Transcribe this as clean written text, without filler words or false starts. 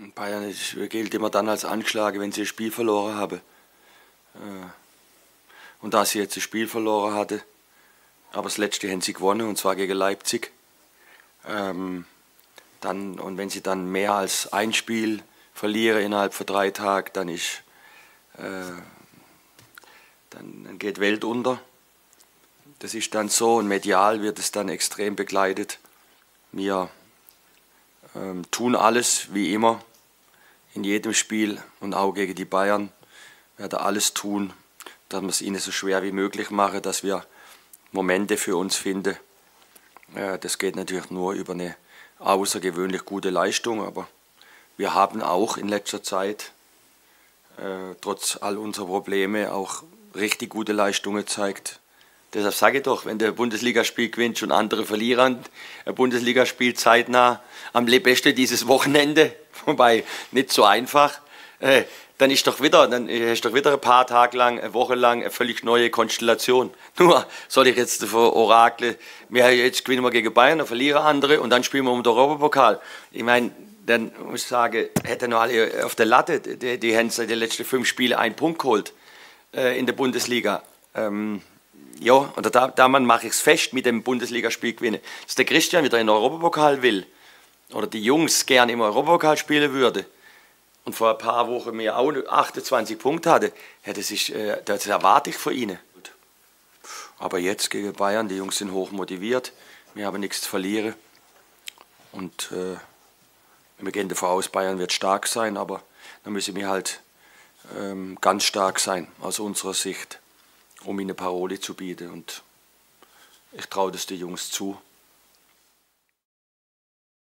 Bayern gilt immer dann als angeschlagen, wenn sie ein Spiel verloren haben. Und da sie jetzt ein Spiel verloren hatte, aber das letzte haben sie gewonnen, und zwar gegen Leipzig. Und wenn sie dann mehr als ein Spiel verlieren innerhalb von 3 Tagen, dann geht Welt unter. Das ist dann so, und medial wird es dann extrem begleitet. Wir tun alles wie immer in jedem Spiel, und auch gegen die Bayern werden alles tun, dass wir es ihnen so schwer wie möglich machen, dass wir Momente für uns finden. Das geht natürlich nur über eine außergewöhnlich gute Leistung, aber wir haben auch in letzter Zeit, trotz all unserer Probleme, auch richtig gute Leistungen gezeigt. Deshalb sage ich doch, wenn du ein Bundesligaspiel gewinnst und andere verlieren, ein Bundesligaspiel zeitnah, am besten dieses Wochenende, wobei nicht so einfach, dann hast du doch wieder ein paar Tage lang, eine Woche lang eine völlig neue Konstellation. Nur soll ich jetzt vor Orakel, jetzt gewinnen wir gegen Bayern, dann verlieren andere und dann spielen wir um den Europapokal. Ich meine, dann muss ich sagen, hätten noch alle auf der Latte, die haben seit den letzten 5 Spielen 1 Punkt geholt in der Bundesliga. Ja, und da mache ich es fest mit dem Bundesligaspiel gewinnen. Dass der Christian wieder in den Europapokal will oder die Jungs gerne im Europapokal spielen würde und vor ein paar Wochen mir auch 28 Punkte hatte, das erwarte ich von ihnen. Aber jetzt gegen Bayern, die Jungs sind hoch motiviert, wir haben nichts zu verlieren. Und wir gehen davon aus, Bayern wird stark sein, aber dann müssen wir halt ganz stark sein aus unserer Sicht, um ihnen Paroli zu bieten. Und ich traue das den Jungs zu.